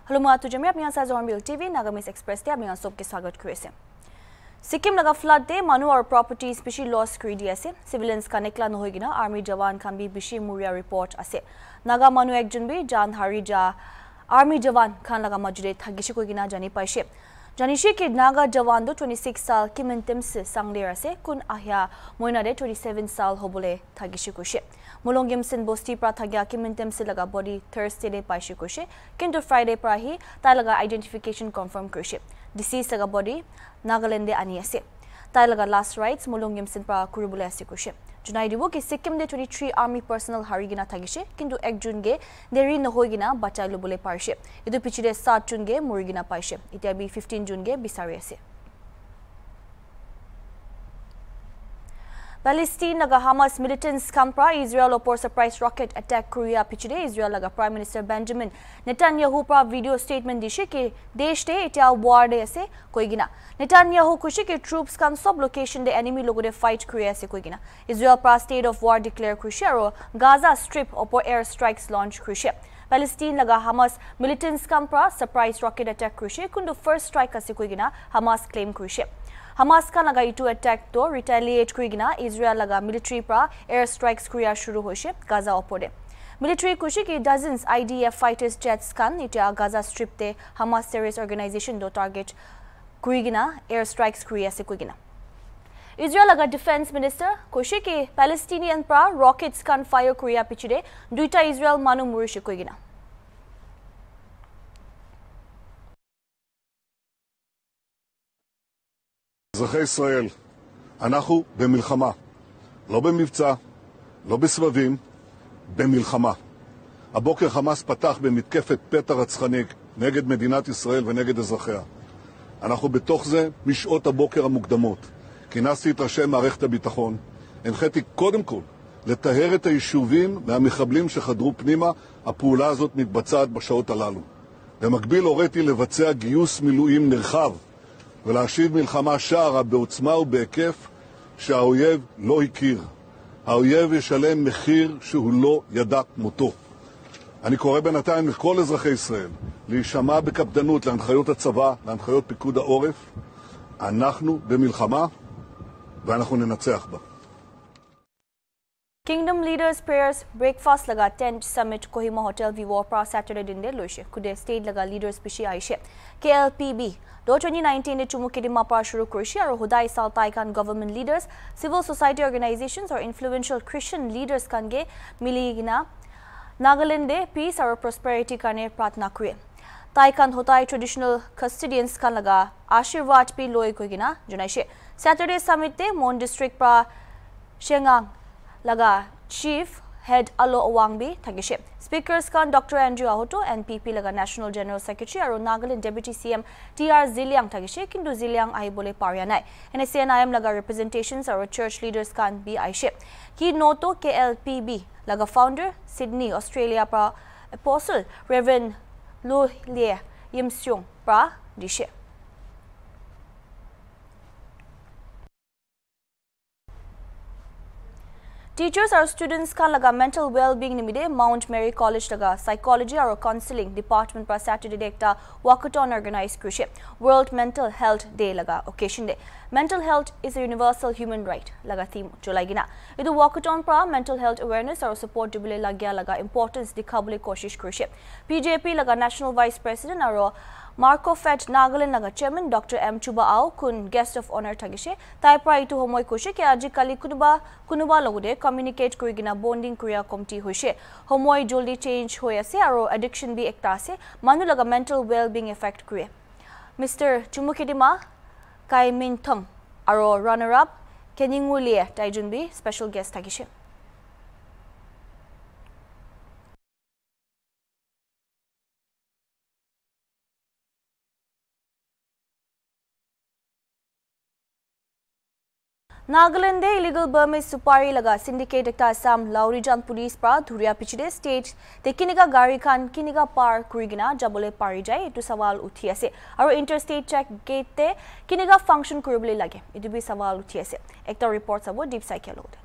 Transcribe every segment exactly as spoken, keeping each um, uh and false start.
Hello mga tujami apni asa Hornbill T V NAGAMESE Express te apni सबके स्वागत करिसे सिक्किम लगा फ्लड दे मनु और प्रॉपर्टीज बिशी लॉस करि दि आसे सिविलियंस का नेकला न होइगिना आर्मी जवान खान बि बिशी मुरिया रिपोर्ट आसे नागा मनु एकजन बि जान हारि जा आर्मी जवान खान लगा मजुरे थागिसे कोइगिना जानि पाइसे जानिशे के नागा जवान दो छब्बीस साल किमेंटेम से सांगलेर आसे कुन आह्या मोइना दे सत्ताईस साल होबोले थागिसे कोइसे मुलोंगिम सिन बोस्ती प्रा थाग्या किमेंटेम से लगा बॉडी थर्सडे दे पाइसे कोइसे किंतु फ्राइडे प्रा ही ताइ लगा आइडेंटिफिकेशन कंफर्म कोइसे डिसीज लगा बॉडी नागालैंड दे आनी आसे ताइ लगा लास्ट राइट्स मुलोंगिम सिन प्रा कुरुबुले आसे कोइसे जुनाइ दिबो कि सिक्किम दे तेईस आर्मी पर्सनल हारिगिना थागिसे किंतु एक जून गे देरी नहोइगिना बचाइ लबोले पारसे इदु पिछिरे सात जून गे मुरिगिना पाइसे इतिया बि पंद्रह जून गे बिसारि आसे Palestine laga Hamas militants kampra Israel opor surprise rocket attack Korea pichide Israel laga Prime Minister Benjamin Netanyahu pra video statement dishe ke desh te etia war de ase koigina Netanyahu kushi ke troops kan sob location de enemy logo de fight Korea ase koigina Israel pra state of war declare kushi aro Gaza strip opor air strikes launch kushi Palestine laga Hamas militants kampra surprise rocket attack kushi kundu first strike ase koigina Hamas claim kushi Hamas ka laga itu attack to retaliate kurigina Israel laga military pra air strikes Korea shuru hoise Gaza opode military kushi ki dozens I D F fighters jets kan itia Gaza strip te Hamas terrorist organization do target kurigina air strikes Korea se kurigina Israel laga defense minister kushi ki Palestinian pra rockets kan fire Korea pichide duita Israel manu murish kurigina אזרחי ישראל, אנחנו במלחמה, לא במבצע, לא בסבבים, במלחמה. הבוקר חמאס פתח במתקפת פתע רצחני נגד מדינת ישראל ונגד אזרחיה. אנחנו בתוך זה משעות הבוקר המוקדמות. כינסתי את ראשי מערכת הביטחון, הנחיתי קודם כל לטהר את היישובים מהמחבלים שחדרו פנימה, הפעולה הזאת מתבצעת בשעות הללו. במקביל הוריתי לבצע גיוס מילואים נרחב, ולהשיב מלחמה שערה בעוצמה ובהיקף שהאויב לא הכיר. האויב ישלם מחיר שהוא לא ידע כמותו. אני קורא בינתיים לכל אזרחי ישראל להישמע בקפדנות להנחיות הצבא, להנחיות פיקוד העורף. אנחנו במלחמה ואנחנו ננצח בה. Kingdom Leaders Prayers Breakfast laga tent summit Kohima Hotel Vivo pra Saturday din de loise kude state laga leaders pishi aishe K L P B do twenty nineteen de chumukidima pa shuru kurshi aro hudai sal taikan government leaders civil society organizations or influential Christian leaders kange miligina Nagaland de peace or prosperity kane pratna kure taikan hotai traditional custodians kan laga ashirwad pi loi koigina junaishe Saturday summit te Mon district pra Shengang laga chief head alo awangbi thagishe speakers kan Doctor Andrew Ahoto N P P laga national general secretary aro Nagaland deputy C M T R Ziliang thagishe kindu Ziliang ai bole parya nai N S C N I M laga representations aro church leaders kan bi aishe ki noto K L P B laga founder Sydney Australia pra apostle Reverend Lu Lie Yimsyong pra dishe Teachers or students kan laga mental well-being nimide Mount Mary College laga psychology or counseling department pra Saturday de ekta walkathon organize krushe World Mental Health Day laga occasion de mental health is a universal human right laga theme cholaigina idu walkathon pra mental health awareness or support dibule lagya laga importance dikhabule koshish krushe P J P laga national vice president aro Marco Fed Nagaland laga chairman Doctor M Chuba Ao kun guest of honor thagishe tai pra itu homoy koshe ke aji kali kunuba kunuba logode communicate kurigina bonding kriya committee hoise homoy joldi change hoy ase aro addiction bi ekta ase manu laga mental well being effect kure Mister Chumukidima Kai Min Thong aro runner up Keningulie taijun bi special guest thagishe Nagaland de illegal Burmese supari laga syndicate ekta Assam Laurijan police pra dhuria pichide state te kiniga gari khan kiniga par kurigina jabole pari jai etu sawal uthi ase aro interstate check gate te kiniga function kuribole lage etu bi sawal uthi ase ekta report sabo deep cycle lode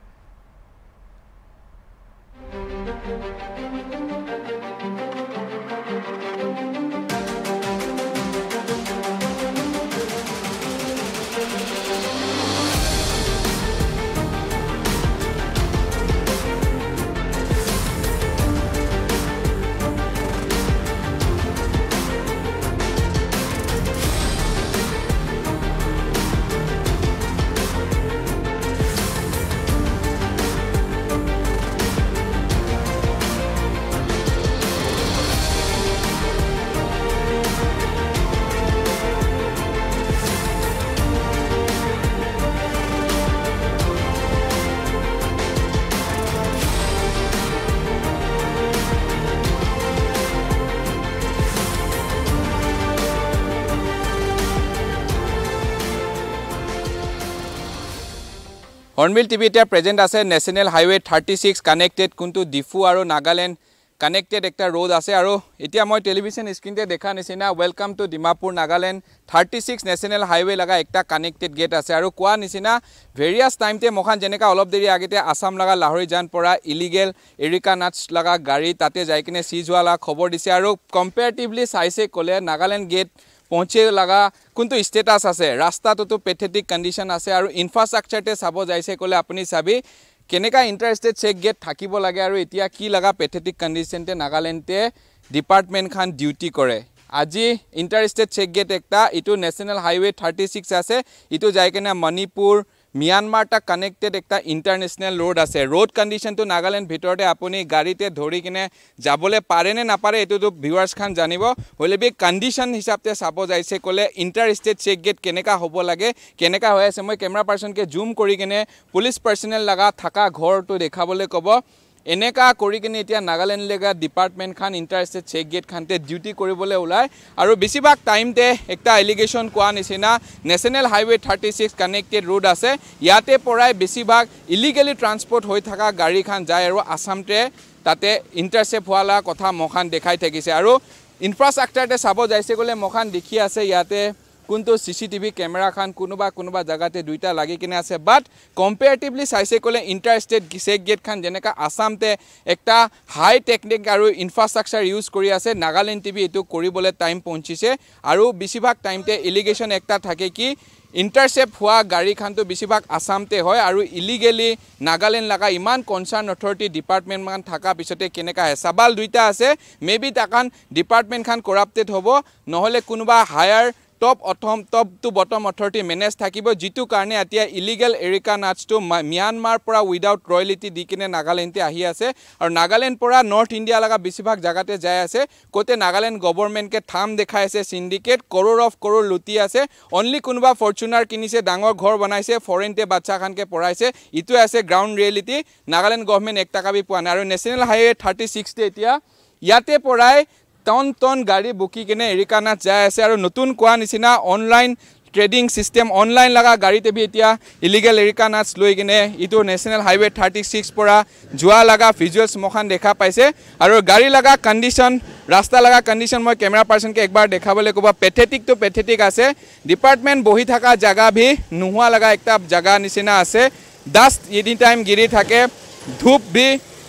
Hornbill T V এতিয়া present আছে national highway thirty six connected কোনটো ডিফু আৰু Nagaland connected একটা road আছে আৰু এতিয়া মই television স্ক্ৰিনতে দেখা নিচিনা welcome to Dimapur Nagaland thirty six national highway লগা একটা কানেক্টেড গেট আছে আৰু কোৱা নিচিনা ভেৰিয়াছ টাইমতে মখান যেনেকা অলপ দেৰি আগতে আসাম লগা লাহৰি জান পৰা ইলিগেল এৰিকা নাটছ লগা গাড়ী তাতে যাই কিনে সিজ হোৱা খবৰ দিছে আৰু কম্পেয়াৰটিভলি চাইছে ক'লে নাগালেণ্ড গেট পৌঁছে লগা কোনটো ষ্টেটাছ আছে ৰাস্তাটোতো পেথেটিক কণ্ডিশ্যন আছে আৰু ইনফ্ৰাষ্ট্ৰাকচাৰতে চাব যাইছে ক'লে আপুনি চাবি কেনেকা ইণ্টাৰষ্টেট চেক গেট থাকিব লাগে আৰু এতিয়া কি লগা পেথেটিক কণ্ডিশ্যনতে নাগালেণ্ডে ডিপাৰ্টমেণ্ট খান ডিউটি কৰে আজি ইণ্টাৰষ্টেট চেক গেট একটা ইটো নেশনাল হাইৱে থাৰ্টি ছিক্স আছে ইটো যাই কিনে মণিপুৰ মিয়ানমাৰ টা কানেক্টেড একটা ইণ্টাৰনেশ্যনেল ৰোড আছে ৰোড কণ্ডিশ্যনটো নাগালেণ্ড ভিতৰতে আপুনি গাড়ীতে ধৰি কিনে যাবলৈ পাৰে নে নাপাৰে এইটোতো ভিউৱাৰ্ছ খান জানিব হ'লে বি কণ্ডিশ্যন হিচাপতে চাব যাইছে ক'লে ইণ্টাৰষ্টেট চেক গেট কেনেকা হ'ব লাগে কেনেকা হৈ আছে মই কেমেৰা পাৰ্চনকে জুম কৰি কিনে পুলিচ পাৰ্চনেল লগা থকা ঘৰটো দেখাবলৈ ক'ব এনেকা কৰি কিনে এতিয়া নাগালেণ্ড লেগা ডিপাৰ্টমেণ্ট খান ইণ্টাৰষ্টেট চেক গেট খানতে ডিউটি কৰিবলৈ ওলায় আৰু বেছিভাগ টাইমতে একটা এলিগেশ্যন কোৱা নিচিনা national highway thirty six connected road আছে ইয়াতে পৰাই বেছিভাগ ইলিগেলি ট্ৰান্সপৰ্ট হৈ থকা গাড়ী খান যায় আৰু আসামতে তাতে ইণ্টাৰচেপ্ট হোৱা কথা মখান দেখাই থাকিছে আৰু ইনফ্ৰাষ্ট্ৰাকচাৰতে চাব যাইছে ক'লে মখান দেখি আছে ইয়াতে কোনটো চিচিটিভি কেমেৰা খান কোনোবা কোনোবা জাগাতে দুইটা লাগি কিনে আছে বাট কম্পেয়াৰটিভলি চাইছে ক'লে ইণ্টাৰষ্টেট চেক গেট খান যেনেকা আসামতে একটা হাই টেকনিক আৰু ইনফ্ৰাষ্ট্ৰাকচাৰ ইউজ কৰি আছে নাগালেণ্ড টিভি এইটো কৰিবলৈ টাইম পৌঁছিছে আৰু বেছিভাগ টাইমতে এলিগেশ্যন একটা থাকে কি ইণ্টাৰচেপ্ট হোৱা গাড়ী খানটো বেছিভাগ আসামতে হয় আৰু ইলিগেলি নাগালেণ্ড লগা ইমান কনচাৰ্ণ অথৰিটি ডিপাৰ্টমেণ্ট মান থকা পিছতে কেনেকা হয় চাবাল দুইটা আছে মে বি তাকান ডিপাৰ্টমেণ্ট খান কৰাপ্টেড হ'ব নহ'লে কোনোবা হায়াৰ টপ অথম top to bottom authority manage থাকিব যিটো কাৰণে এতিয়া ইলিগেল এৰিকা নাটছটো মিয়ানমাৰ পৰা উইদাউট ৰয়েলিটি দি কিনে নাগালেণ্ডতে আহি আছে আৰু নাগালেণ্ড পৰা নৰ্থ ইণ্ডিয়া লগা বেছিভাগ জাগাতে যাই আছে কোতে নাগালেণ্ড গভৰ্ণমেণ্টকে থাম দেখাই আছে সিন্ডিকেট কৰোৰ অফ কৰোৰ লুটি আছে অনলি কোনোবা ফৰ্চুনাৰ কিনিছে ডাঙৰ ঘৰ বনাইছে ফৰেনতে বাচ্চা খানকে পঢ়াইছে ইটো আছে গ্ৰাউণ্ড ৰিয়েলিটি নাগালেণ্ড গভৰ্ণমেণ্ট এক টকা বি পোৱা নাই আৰু নেশ্যনেল হাইৱে থাৰ্টি ছিক্সতে এতিয়া ইয়াতে পৰাই টন টন গাড়ী বুকি কিনে এৰিকা নাট যাই আছে আৰু নতুন কোৱা নিচিনা অনলাইন ট্ৰেডিং সিস্টেম অনলাইন লগা গাড়ীতে বি এতিয়া ইলিগেল এৰিকা নাটছ লৈ কিনে ইটো নেশ্যনেল হাইৱে থাৰ্টি ছিক্স পৰা যোৱা লগা ভিজুৱেলছ মখান দেখা পাইছে আৰু গাড়ী লগা কণ্ডিশ্যন ৰাস্তা লগা কণ্ডিশ্যন মই কেমেৰা পাৰ্চনকে একবাৰ দেখাবলৈ ক'ব পেথেটিক তো পেথেটিক আছে ডিপাৰ্টমেণ্ট বহি থকা জাগা ভি নোহোৱা লগা একটা জাগা নিচিনা আছে ডাষ্ট এনি টাইম গিৰি থাকে ধূপ ভি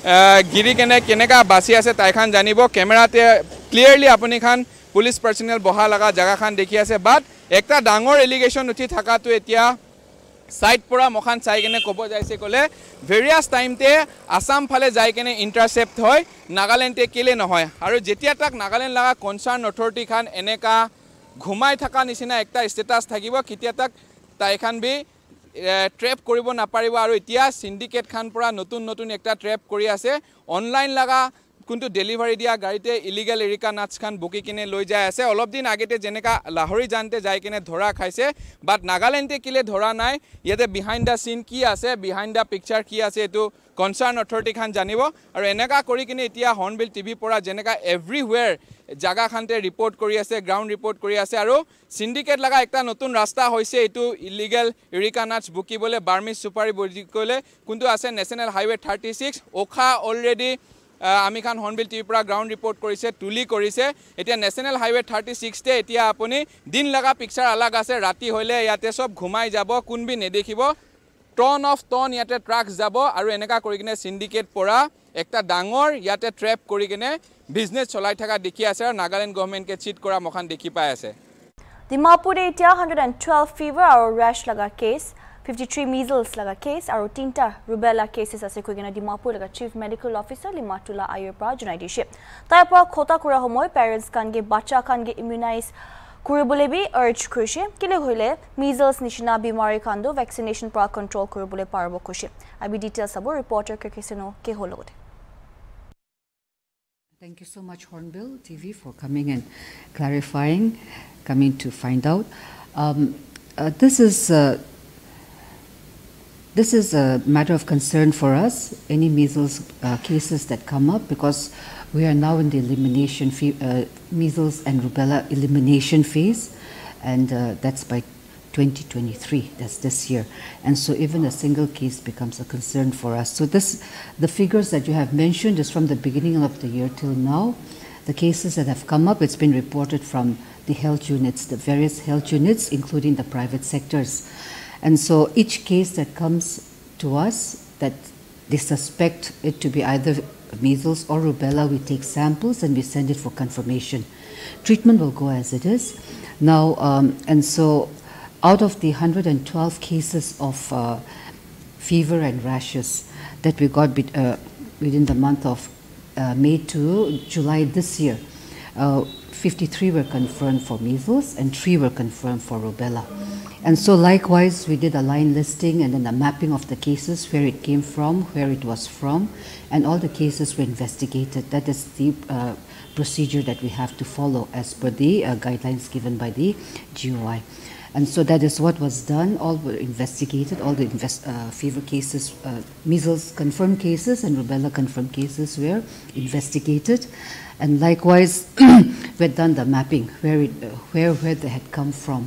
গিৰি কেনে কেনেকা বাচি আছে তাই খান জানিব কেমেৰাতে ক্লিয়াৰলি আপুনি খান পুলিচ পাৰ্চনেল বহা লগা জাগা খান দেখি আছে বাট একটা ডাঙৰ এলিগেশ্যন উঠি থকাটো এতিয়া সাইড পৰা মখান চাই কিনে ক'ব যাইছে ক'লে ভেৰিয়াছ টাইমতে আসাম ফালে যাই কিনে ইণ্টাৰচেপ্ট হয় নাগালেণ্ডে কেলে নহয় আৰু যেতিয়া তাক নাগালেণ্ড লগা কনচাৰ্ণ অথৰিটি খান এনেকা ঘুমাই থকা নিচিনা একটা ষ্টেটাছ থাকিব কেতিয়া তাক তাই খান বি ট্ৰেপ কৰিব নাপাৰিব আৰু এতিয়া সিন্ডিকেট খান পৰা নতুন নতুন একটা ট্ৰেপ কৰি আছে অনলাইন লগা কোনটো ডেলিভাৰী দিয়া গাড়ীতে ইলিগেল এৰিকা নাটছ খান বুকি কিনে লৈ যায় আছে অলপ দিন আগতে যেনেকা লাহৰি জানতে যাই কিনে ধৰা খাইছে বাট নাগালেণ্ডে কিলে ধৰা নাই ইয়াতে বিহাইণ্ড দ্য চিন কি আছে বিহাইণ্ড দ্য পিকচাৰ কি আছে এইটো কনচাৰ্ণ অথৰিটি খান জানিব আৰু এনেকা কৰি কিনে এতিয়া হৰ্ণবিল টিভি পৰা যেনেকা এভৰিৱেৰ জাগা খানতে ৰিপৰ্ট কৰি আছে গ্ৰাউণ্ড ৰিপৰ্ট কৰি আছে আৰু সিন্ডিকেট লগা একটা নতুন ৰাস্তা হৈছে এইটো ইলিগেল এৰিকা নাটছ বুকিবলৈ বাৰ্মিজ চুপাৰী বুকিবলৈ কোনটো আছে নেশ্যনেল হাইৱে থাৰ্টি ছিক্স ওখা অলৰেডি আমি খান হৰ্ণবিল টিভিৰ পৰা গ্ৰাউণ্ড ৰিপৰ্ট কৰিছে তুলি কৰিছে এতিয়া নেশ্যনেল হাইৱে থাৰ্টি ছিক্সতে এতিয়া আপুনি দিন লগা পিকচাৰ আলাগ আছে ৰাতি হ'লে ইয়াতে সব ঘুমাই যাব কোনবি নেদেখিব টন অফ টন ইয়াতে ট্ৰাকছ যাব আৰু এনেকা কৰি কিনে সিন্ডিকেট পৰা একটা ডাঙৰ ইয়াতে ট্ৰেপ কৰি কিনে বিজনেছ চলাই থকা দেখি আছে আৰু নাগালেণ্ড গভৰ্ণমেণ্টকে চিট কৰা মখান দেখি পাই আছে ডিমাপুৰে এতিয়া one hundred twelve ফিভাৰ আৰু ৰেছ লগা case fifty-three measles laga case aru tinta rubella cases ase koi gina Dimapur laga chief medical officer Limatullah Ayur pra junai dishe tai pra khota kura homoy parents kan ge bacha kan ge immunize kuribole bi urge kurishe kile hoile measles nishina bimari kando vaccination pra control kuribole parbo kushe abi details abo reporter Kirkisino ke holote. Thank you so much, Hornbill T V, for coming and clarifying, coming to find out. Um, uh, this is uh, this is a matter of concern for us. Any measles uh, cases that come up, because we are now in the elimination uh, measles and rubella elimination phase, and uh, that's by twenty twenty-three, that's this year. And so even a single case becomes a concern for us. So this, the figures that you have mentioned is from the beginning of the year till now. The cases that have come up, it's been reported from the health units, the various health units, including the private sectors. And so each case that comes to us that they suspect it to be either measles or rubella, we take samples and we send it for confirmation. Treatment will go as it is. Now, um, and so out of the one hundred twelve cases of uh, fever and rashes that we got be uh, within the month of uh, May to July this year, uh, fifty-three were confirmed for measles and three were confirmed for rubella. And so likewise, we did a line listing and then a mapping of the cases, where it came from, where it was from, and all the cases were investigated. That is the uh, procedure that we have to follow as per the uh, guidelines given by the G O I. And so that is what was done. All were investigated, all the invest, uh, fever cases, uh, measles confirmed cases and rubella confirmed cases were investigated. And likewise, we had done the mapping, where, it, uh, where, where they had come from.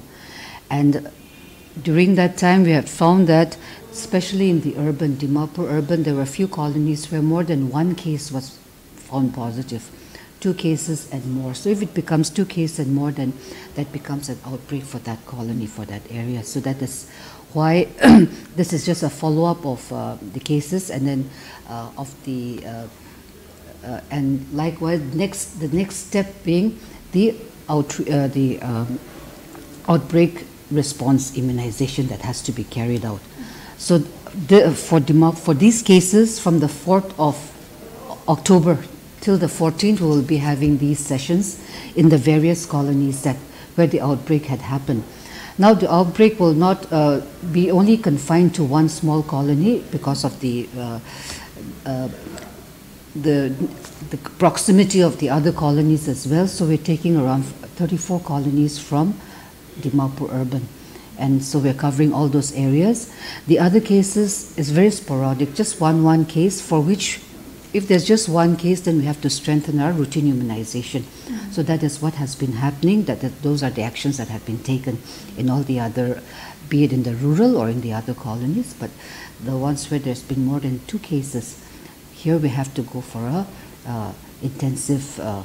And during that time, we had found that, especially in the urban, Dimapur urban, there were a few colonies where more than one case was found positive, two cases and more. So if it becomes two cases and more, then that becomes an outbreak for that colony, for that area. So that is why this is just a follow-up of uh, the cases, and then uh, of the, uh, uh, and likewise, next the next step being the, out, uh, the um, outbreak response immunization that has to be carried out. So the, for, for these cases, from the fourth of October till the fourteenth, we will be having these sessions in the various colonies that where the outbreak had happened. Now the outbreak will not uh, be only confined to one small colony because of the, uh, uh, the, the proximity of the other colonies as well. So we're taking around thirty-four colonies from Dimapur urban, and so we're covering all those areas. The other cases is very sporadic, just one one case, for which if there's just one case, then we have to strengthen our routine immunization. Mm-hmm. So that is what has been happening, that, that those are the actions that have been taken in all the other, be it in the rural or in the other colonies. But the ones where there's been more than two cases, here we have to go for a uh, intensive uh,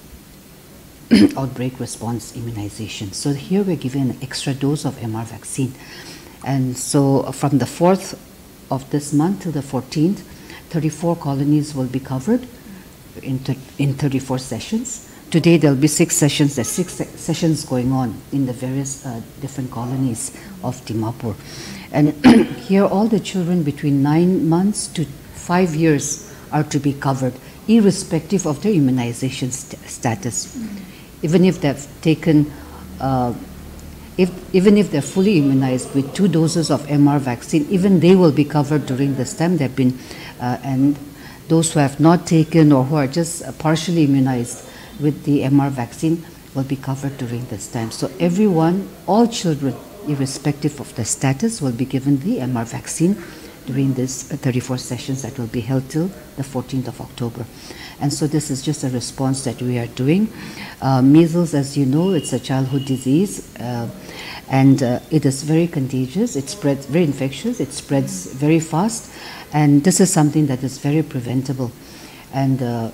outbreak response immunization. So here we're given an extra dose of M R vaccine. And so from the fourth of this month to the fourteenth, thirty-four colonies will be covered in, in thirty-four sessions. Today there'll be six sessions, there's six se sessions going on in the various uh, different colonies of Dimapur. And here all the children between nine months to five years are to be covered, irrespective of their immunization st status. Mm-hmm. Even if they've taken, uh, if, even if they're fully immunized with two doses of M R vaccine, even they will be covered during this time. They've been, uh, and those who have not taken or who are just uh, partially immunized with the M R vaccine will be covered during this time. So everyone, all children, irrespective of their status, will be given the M R vaccine during this thirty-four sessions that will be held till the fourteenth of October. And so this is just a response that we are doing. Uh, measles, as you know, it's a childhood disease, uh, and uh, it is very contagious. It spreads, very infectious. It spreads very fast, and this is something that is very preventable. And uh,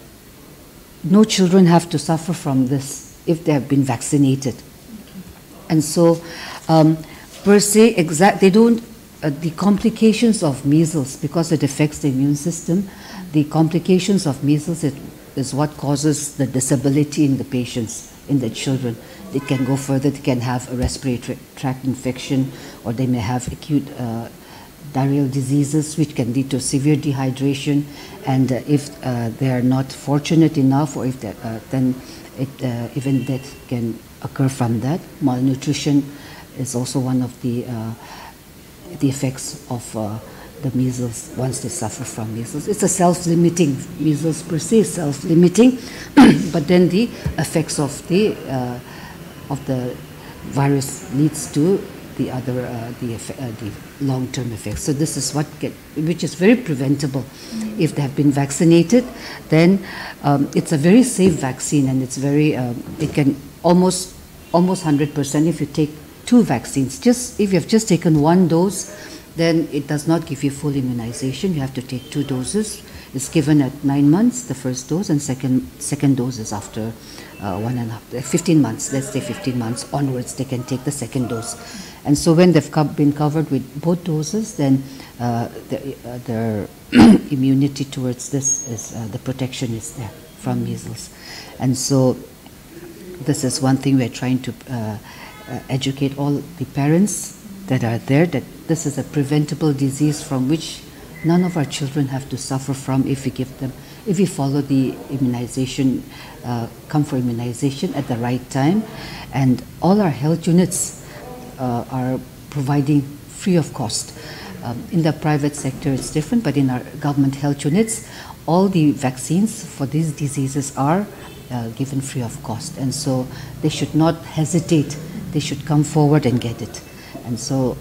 no children have to suffer from this if they have been vaccinated. And so, um, per se, exact they don't. Uh, the complications of measles, because it affects the immune system, the complications of measles it, is what causes the disability in the patients, in the children. It can go further, they can have a respiratory tract infection, or they may have acute uh, diarrheal diseases which can lead to severe dehydration, and uh, if uh, they are not fortunate enough, or if uh, then it, uh, even death can occur from that. Malnutrition is also one of the uh, the effects of uh, the measles once they suffer from measles. It's a self-limiting, measles per se is self-limiting, but then the effects of the uh, of the virus leads to the other uh, the, uh, the long-term effects. So this is what get, which is very preventable. Mm-hmm. If they have been vaccinated, then um, it's a very safe vaccine, and it's very uh, it can almost almost one hundred percent if you take two vaccines. Just if you have just taken one dose, then it does not give you full immunization. You have to take two doses. It's given at nine months, the first dose, and second second dose is after uh, one and a half, fifteen months. Let's say fifteen months onwards, they can take the second dose. And so when they've co been covered with both doses, then uh, the, uh, their immunity towards this is uh, the protection is there from measles. And so this is one thing we're trying to uh, uh, educate all the parents that are there, that this is a preventable disease from which none of our children have to suffer from if we give them, if we follow the immunization, uh, come for immunization at the right time. And all our health units uh, are providing free of cost. Um, in the private sector it's different, but in our government health units, all the vaccines for these diseases are uh, given free of cost. And so they should not hesitate, they should come forward and get it. And so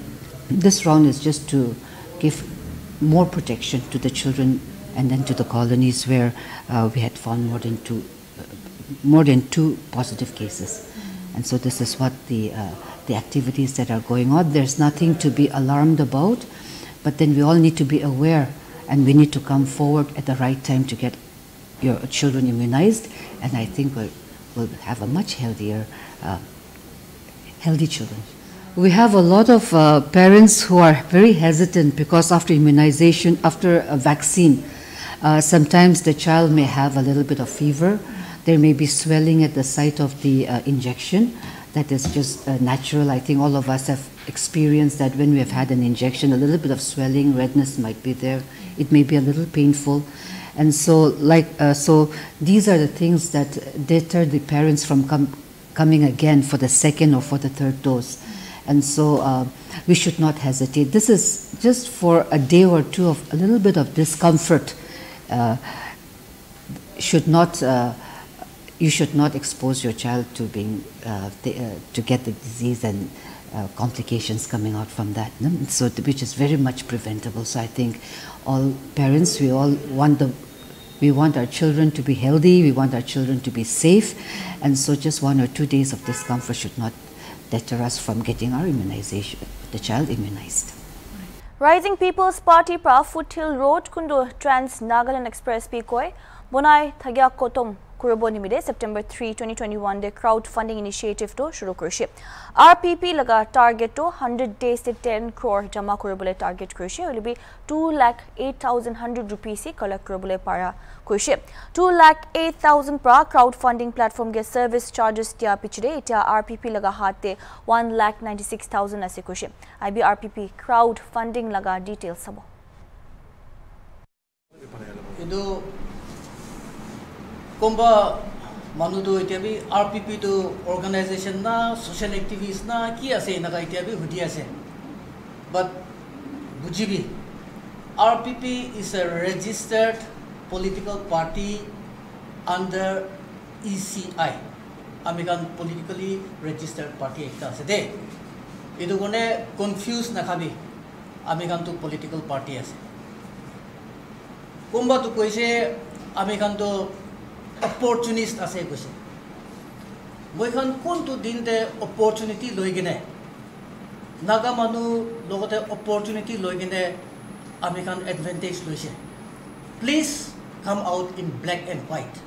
this round is just to give more protection to the children and then to the colonies where uh, we had found more than two, uh, more than two positive cases. And so this is what the, uh, the activities that are going on. There's nothing to be alarmed about, but then we all need to be aware and we need to come forward at the right time to get your children immunized. And I think we'll, we'll have a much healthier, uh, healthy children. We have a lot of uh, parents who are very hesitant because after immunization, after a vaccine, uh, sometimes the child may have a little bit of fever. There may be swelling at the site of the uh, injection. That is just uh, natural. I think all of us have experienced that when we have had an injection, a little bit of swelling, redness might be there. It may be a little painful. And so, like, uh, so these are the things that deter the parents from com coming again for the second or for the third dose. And so uh, we should not hesitate. This is just for a day or two of a little bit of discomfort. Uh, should not, uh, you should not expose your child to being, uh, the, uh, to get the disease and uh, complications coming out from that. No? So, which is very much preventable. So I think all parents, we all want the, we want our children to be healthy. We want our children to be safe. And so just one or two days of discomfort should not deter us from getting our immunization, the child immunized. Rising People's Party pra Foothill Road kundo Trans Nagaland Express P koi bonai thagya kotom kurobo nimide September third twenty twenty-one de crowdfunding initiative to shuru kurshi. R P P laga target to one hundred days to ten crore jama kurobole target kurshi will be two lakh eight thousand one hundred rupees se collect kurobole para kurshi. two lakh eight thousand pra crowdfunding platform ge service charges tia pichide tia R P P laga hate one lakh ninety-six thousand ase kurshi. I B R P P crowdfunding laga details sabo. Ido Kumba Manudo Itabi, R P P to organization na, social activists na, Kia say Naga Itabi, Hudia say. But Bujibi, R P P is a registered political party under E C I, American politically registered party. Today, Ido gone confused Nakabi, American to political party as. Kumba to Koise, American to opportunist ase kuse moi khan kon to din de opportunity loi gine naga manu logote opportunity loi gine ami khan advantage loise. Please come out in black and white.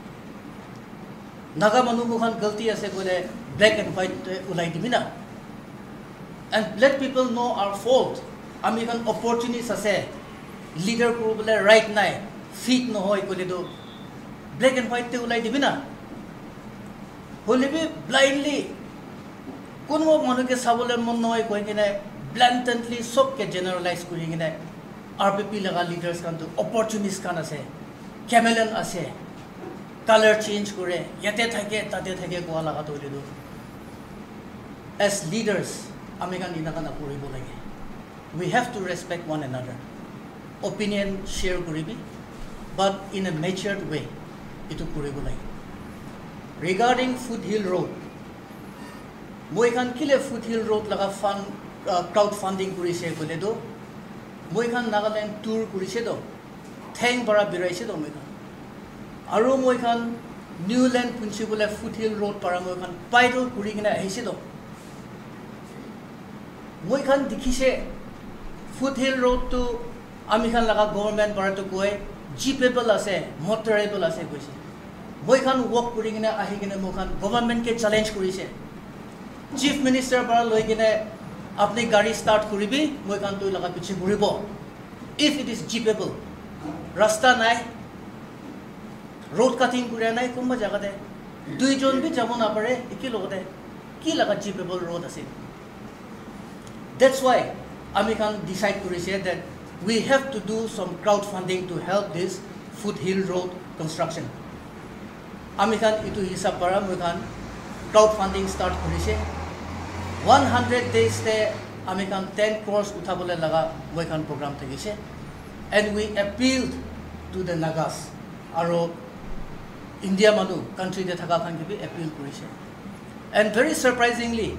Naga manu mo khan galti ase kole black and white ulai dibina and let people know our fault. Ami khan opportunist ase leader ko bole right nai fit no hoy kole do black and white te ulai dibina hole be blindly kono manu ke sabole mon noy koi kine blatantly sob ke generalize kuri kine R P P laga leaders kan to opportunist kan ase chameleon ase color change kore yate thake tate thake ko laga to le do. As leaders ame kan ina kana koribo lage. We have to respect one another, opinion share koribi, but in a matured way. Itu kuribo lai. Regarding Foothill Road, moi khan kile Foothill Road laga fund uh, crowdfunding kurise kole do, moi khan Nagaland tour kurise do, thang bara biraise do moi khan. Aru moi khan Newland punchi bole Foothill Road para moi khan paidol kuri kina ahise do. moi khan dikhise foothill road to ami khan laga government para to koi jeepable ase motorable ase koise moi khan walk kuri gina ahi gina mo khan government ke challenge kurise chief minister para loi gina apni gari start kuribi moi khan to laga piche guribo if it is jeepable rasta nai road cutting kuri nai kumba jaga de dui jon bi jabo na pare iki logate ki laga jeepable road ase that's why ami khan decide kurise that we have to do some crowdfunding to help this foothill road construction ami khan itu hisab para moi khan crowdfunding start kurise one hundred days te ami khan ten crores uthabole laga moi khan program thagise and we appealed to the nagas aro india manu country de thaka khan ki appeal kurise and very surprisingly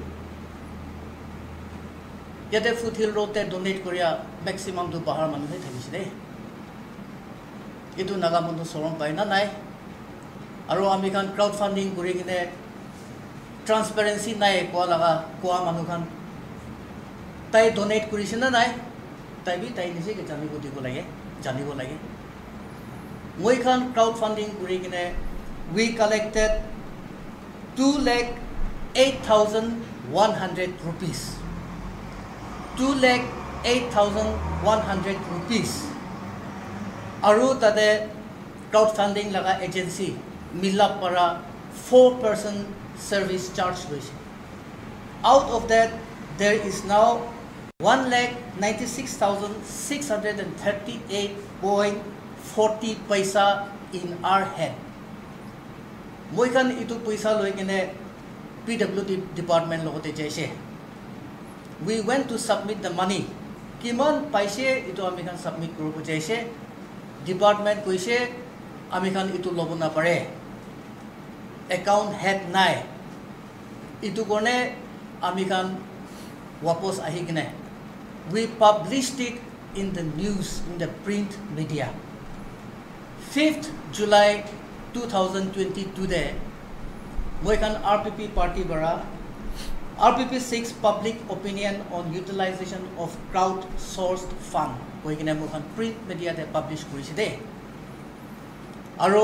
yate foothill road te donate korea maximum to bahar manu he thagise de itu naga manu sorom pai na nai aro ami khan crowdfunding kuri gine transparency nai ko laga ko manu khan tai donate kurise na nai tai bi tai nise ke jani ko dibo lage jani bo lage moi khan crowdfunding kuri gine we collected two lakh eight thousand one hundred rupees two lakh eight thousand one hundred rupees aru tade crowdfunding laga agency milap para four person service charge hoise out of that there is now one lakh ninety-six thousand six hundred thirty-eight point four zero paisa in our hand moi kan itu paisa loi kene P W D department logote jaise we went to submit the money kiman paise itu ami kan submit korobo jaise department koise ami kan itu lobo na pare account head nai itu gone ami kan wapos ahi kine we published it in the news in the print media fifth July two thousand twenty-two de moi kan R P P party bara R P P six public opinion on utilization of crowd-sourced fund koi kine moi kan print media de publish kurise de aro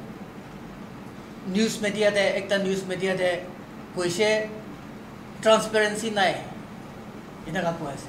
news media de ekta news media de koise transparency nai ina ka koise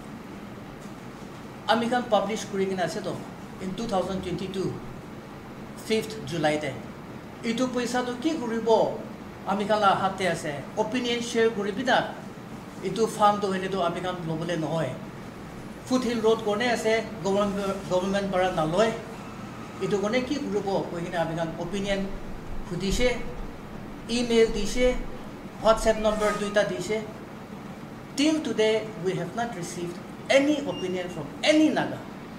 ami kan publish kuri kina ase to in two thousand twenty-two fifth July de itu paisa to ki kuribo ami kan la hatte ase opinion share kuribi da itu farm to hele to ami kan lobole nohoy foothill road kone ase government government para na loy itu kone ki kuribo koi kina ami kan opinion khudise email dise WhatsApp number duita dise till today we have not received any opinion from any naga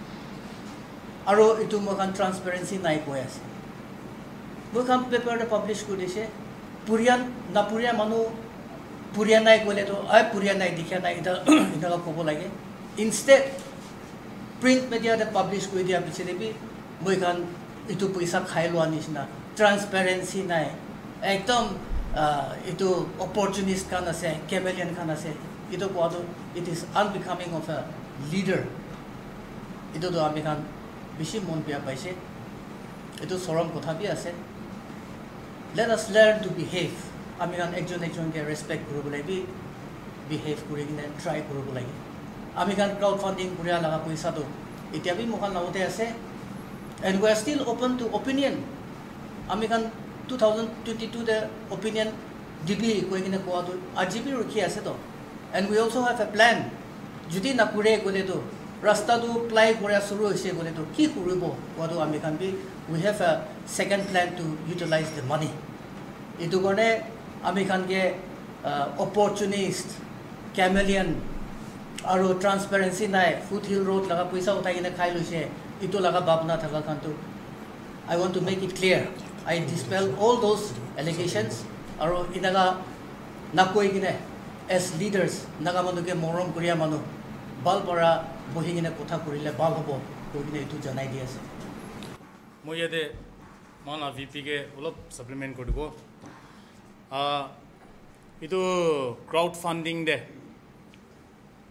aro itu mo kan transparency nai koi ase mo kan paper de publish kudise purian na puria manu puria nai kole to ai puria nai dikha nai ida ida ko kobo lage instead print media de publish koi dia piche de bi moi kan itu paisa khai lo anisna transparency nai ekdom itu opportunist kan ase chameleon kan ase itu ko it is unbecoming of a leader itu do ami kan bishi mon pia paise itu sorom kotha bi ase let us learn to behave ami kan ekjon ekjon ke respect koribo lagi behave kori kine try koribo lagi ami kan crowdfunding kuria laga paisa do etia bi mokan lagote ase and we are still open to opinion ami kan two thousand twenty-two de opinion dibi koi kine ko ado ajibi rukhi ase to and we also have a plan judi na kure gole to rasta do apply kora suru hoise gole to ki koribo kodo ami kan bi we have a second plan to utilize the money itu gone ami kan ke opportunist chameleon aro transparency nai foothill road laga paisa uthai kine khai loise itu laga babna thaka kan to I want to make it clear I dispel all those allegations aro inaga nakoi kine as leaders naga manu ke morom koria manu bal para bohi kine kotha korile bal hobo koi kine itu janai di ase moi yade mana V P ke ulop supplement koribo a itu crowd funding de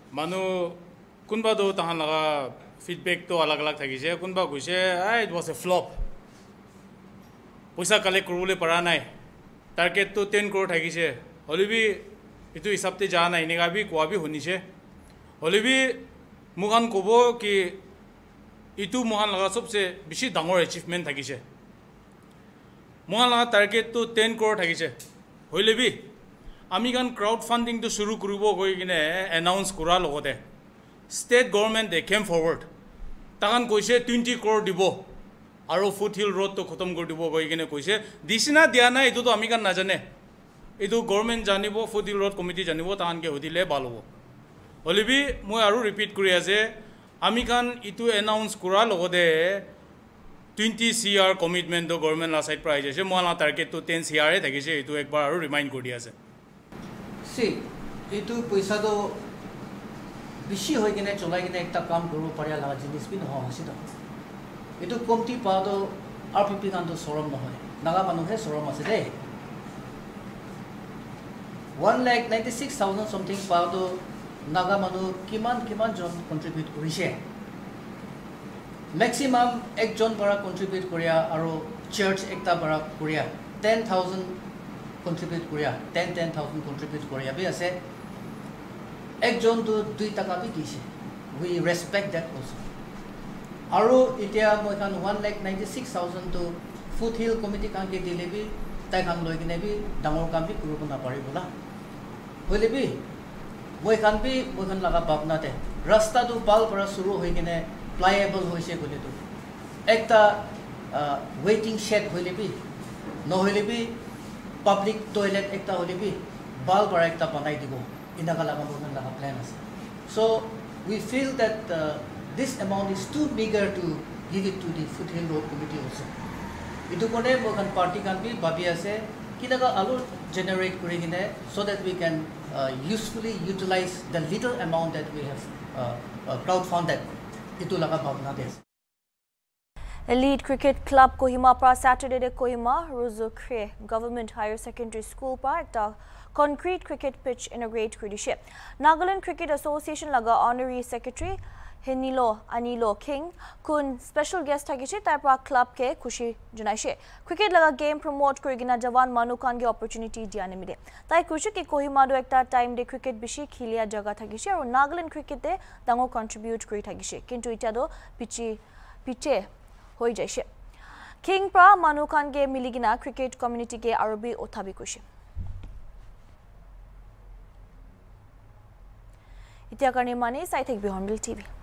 মানুহ কোনবা দো তাহান লগা feedback তো আলাগ আলাগ থাকিছে কোনবা কৈছে it was a flop পইচা collect কৰিবলৈ পৰা নাই টাৰ্গেট তো টেন ক্ৰোৰ থাকিছে হলিবি ইটো হিসাবতে যা নাই নেগাবি কোৱাবি শুনিছে হলিবি মুখান ক'ব কি ইটো মুখান লগা সবচে বেছি ডাঙৰ এচিভমেণ্ট থাকিছে মুখান লগা টাৰ্গেট তো টেন ক্ৰোৰ থাকিছে হলিবি আমি কান ক্ৰাউড ফাণ্ডিং তো শুরু কৰিব গৈ কিনে এনাউন্স কৰাৰ লগতে state government they came forward তাকান কৈছে টুৱেণ্টি ক্ৰোৰ দিব আৰু ফুটহিল ৰোড তো খতম কৰি দিব গৈ কিনে কৈছে দিছিনা দিয়া নাই এইটো তো আমি কান নাজানে এইটো গভৰ্ণমেণ্ট জানিব ফুটহিল ৰোড কমিটি জানিব তাহানকে সুধিলে ভাল হ'ব হলিবি মই আৰু ৰিপিট কৰি আছে আমি কান ইটো এনাউন্স কৰাৰ লগতে twenty C R commitment government লা সাইড পৰা আহিছে মই লা টাৰ্গেট তো টেন চি আৰ থাকিছে এইটো একবাৰ আৰু ৰিমাইণ্ড কৰি আছে সি এইটো পইচা তো বেছি হৈ কিনে চলাই কিনে একটা কাম কৰিব পাৰিয়া লগা জিনিস বি নহয় হাসিত এইটো কমতি পাতো আৰ পি পি কানটো চৰম নহয় নাগা মানুহে চৰম আছে দেই one lakh ninety-six thousand something পাতো নাগা মানুহ কিমান কিমান জন কন্ট্ৰিবিউট কৰিছে ম্যাক্সিমাম একজন পৰা কন্ট্ৰিবিউট কৰিয়া আৰু চাৰ্চ একটা পৰা কৰিয়া ten thousand কন্ট্ৰিবিউট কৰিয়া ten ten thousand কন্ট্ৰিবিউট কৰিয়া বি আছে একজন তো দুই টাকা বি দিছে we respect that also আৰু এতিয়া মই কান one lakh ninety-six thousand তো ফুটহিল কমিটি কানকে দিলে বি তাই কান লৈ কিনে বি ডাঙৰ কাম বি কৰিব নাপাৰি বলা হইলে বি মই কান বি মই কান লগা ভাবনাতে ৰাস্তা তো পাল পৰা শুরু হৈ কিনে প্লায়েবল হৈছে বলে তো একটা ওয়েটিং শেড হইলে বি নহইলে বি পাব্লিক টয়লেট একটা হইলে বি বাল পৰা একটা বনাই দিব ইনাকা লাগা মই কান লগা প্ল্যান আছে so we feel that uh, this amount is too meager to give it to the foothill road committee also itu kone mokan party kan bi babi ase kinaga alu generate kori kine so that we can uh, usefully utilize the little amount that we have uh, uh, crowdfunded itu laga bhavna des Elite Cricket Club Kohima pra Saturday de Kohima Ruzukre Government Higher Secondary School pa ekta concrete cricket pitch integrate kudishe Nagaland Cricket Association laga honorary secretary Hinilo Anilo King kun special guest thagiche tarpa club ke khushi junaishe cricket laga game promote korigina jawan manukan ge opportunity diane mile tai khushi ki Kohima do ekta time de cricket bishi khilia jaga thagiche aru Nagaland cricket te dango contribute kori thagiche kintu ita do pichi piche hoi jaise King pra manukan ge miligina cricket community ke arubi othabi kushi Itia karni mane sai thekbi Hornbill T V